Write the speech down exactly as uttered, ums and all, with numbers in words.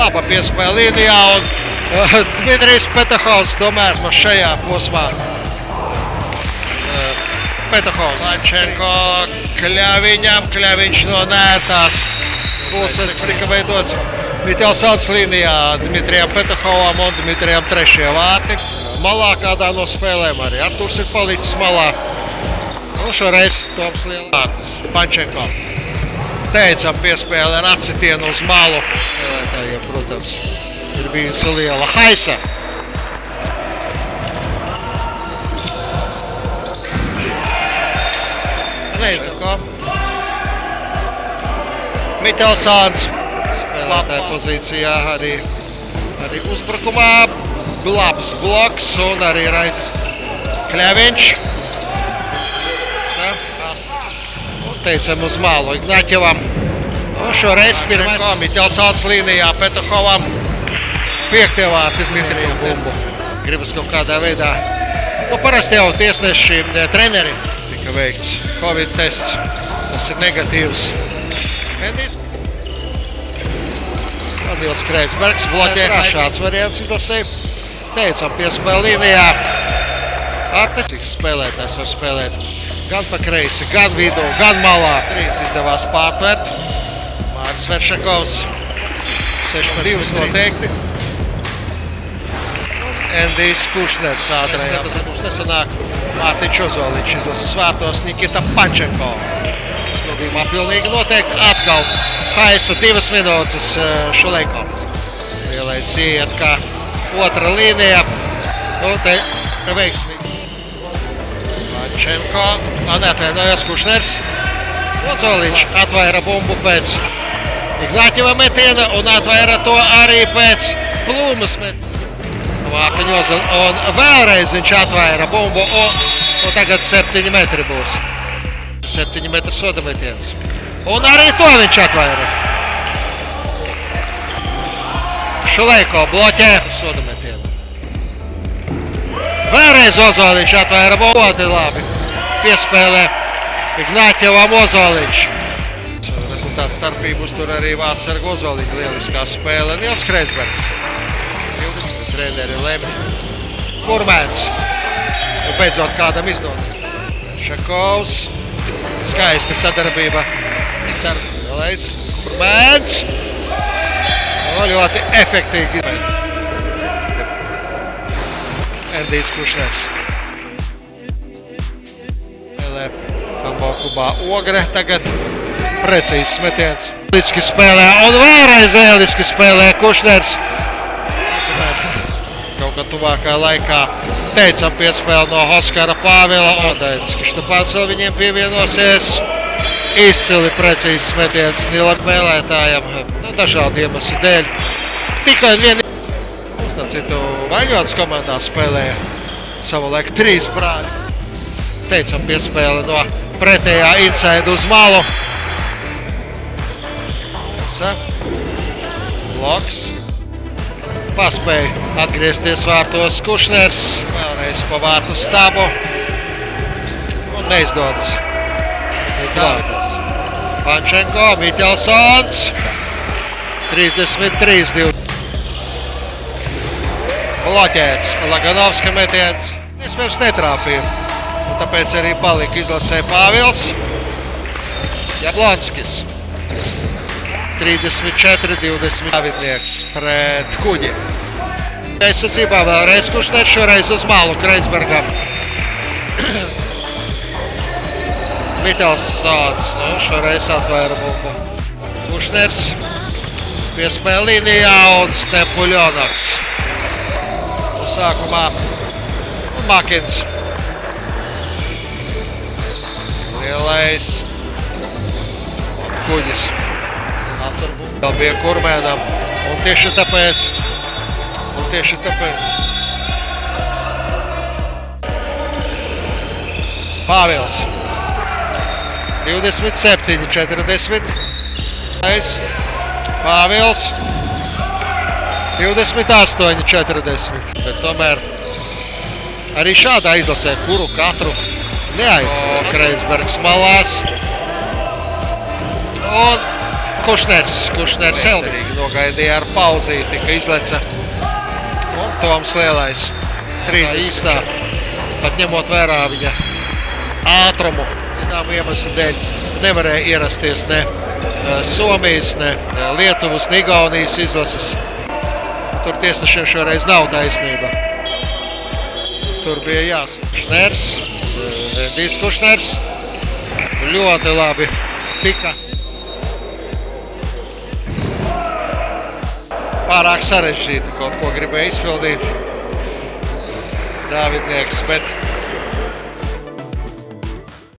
Laba piespēle līnijā un uh, Dmitrijs Petahovs tomēr no šajā posmā. Uh, Petahovs. Pančenko Kļaviņam, Kļaviņš no nētās puses tika veidots Mitelsāns līnijā Dmitrijam Petahovam un Dmitrijam trešie vārti. Malā kādā no spēlēm arī Arturs ir palicis malā. Un šoreiz Toms Lielvārtis. Pančenko. Teicam piespēle ar atsitienu uz malu. Spēlētājiem, protams, ir bijusi liela haisa. Nezinu, ko. Mitelsāns spēlētāja pozīcijā arī, arī uzbrukumā. Labs bloks un arī Raitis Kļaviņš. Teicam uz malu Ignaķevam. Un šoreiz pirmais Mitelsāns līnijā Petahovam. Piektie vārti Dmitrijam bumbu. Gribas kaut kādā veidā. Nu, parasti jau tiesneši treneri tika veikts Covid tests. Tas ir negatīvs. Endijs. Adils Kreitsbergs bloķē. Šāds variants izlasēja. Teicam piespēle līnijā. Artes spēlētājs var spēlēt gan pa kreisi, gan vidū, gan malā. Trīs izdevās pārtvert. Māris Veršakovs. sešpadsmit noteikti. Endijs Kušners ātrējā. Tas mums nesanāk. Mārtiņš Ozoliņš izlases vārtos. Nikita Pančenko. Izpildījumā pilnīgi noteikti. Atkal haisa divas minūtes Šulejkovs. Lielais iet kā otra līnija. Nu, te veiksmīgi. Pančenko, neatvainojas Kušners. Ozoliņš atvaira bumbu pēc Ignaķeva metiena un atvaira to arī pēc Plūmas metiena. Mārtiņš Ozoliņš un vēlreiz viņš atvaira bumbu un, un tagad septiņi metri būs. Septiņi metri soda metiens. Un arī to viņš atvaira. Šulejko bloķē soda metienu. Vēlreiz Ozoliņš atvaira bumbu. Ļoti labi piespēlē Ignaķevam Ozoliņš. Rezultāts starpību uztur arī Vārsargu Ozoliņu. Lieliskā spēle. Nils Kreitsbergs. divdesmit treneri lemj. Kurmēns. Beidzot kādam izdodas. Šakovs. Skaista sadarbība starp Lielais. Kurmēns. O, ļoti efektīgi. Endijs Kušners. Spēlē handbola klubā Ogre. Tagad precīzs metiens. Lieliski spēlē un vēlreiz lieliski spēlē Kušners. Kaut kā tuvākā laikā teicam piespēli no Oskara Pāvila. Odēts Krištopāns vēl viņiem pievienosies. Izcili precīzs metiens Nilam spēlētājam. Nu, dažādi iemesli dēļ. Tikai vien Starp citu, Vaļņotas komandā spēlēja savulaik trīs brāļi. Teicam piespēle no pretējā inside uz malu. Bloks. Paspēja atgriezties vārtos Kušners. Vēlreiz pa vārtu stabu. Un neizdodas. Pančenko, Mitelsāns. trīsdesmit trīs divdesmit. Bloķēts Laganovska metiens. Iespējams netrāpīja. Un tāpēc arī palika izlasē Pāvils. Jablonskis. trīsdesmit četri divdesmit. Davidnieks pret Kuģi. Aizsacībā vēlreiz Kušners, šoreiz uz malu Kreitsbergam. Mitelsāns, nu, šoreiz atvaira bumbu. Kušners piespēle līnijā un Stepuļonoks. Sākumā Makins. Lielais Kuģis. Vēl bija Kurmēnam. Un tieši tāpēc. Un tieši tāpēc. Pāvils. divdesmit septiņi četrdesmit. Pāvils. divdesmit astoņi četrdesmit. Bet tomēr arī šādā izlasē, kuru katru neaicina. Kreitsbergs malās. Un Kušners, Kušners Elvīgi nogaidīja ar pauzīti, ka izleca un Toms Lielais trīsdesmit īstā, pat ņemot vērā viņa ātrumu. Zinām iemeslu dēļ nevarēja ierasties ne Somijas, ne Lietuvas, ne Igaunijas izlases. Tur tiesnešiem šoreiz nav taisnība. Tur bija jāsaka Kušners, Endijs Kušners. Ļoti labi tika. Pārāk sarežģīti kaut ko gribēja izpildīt Dāvidnieks, bet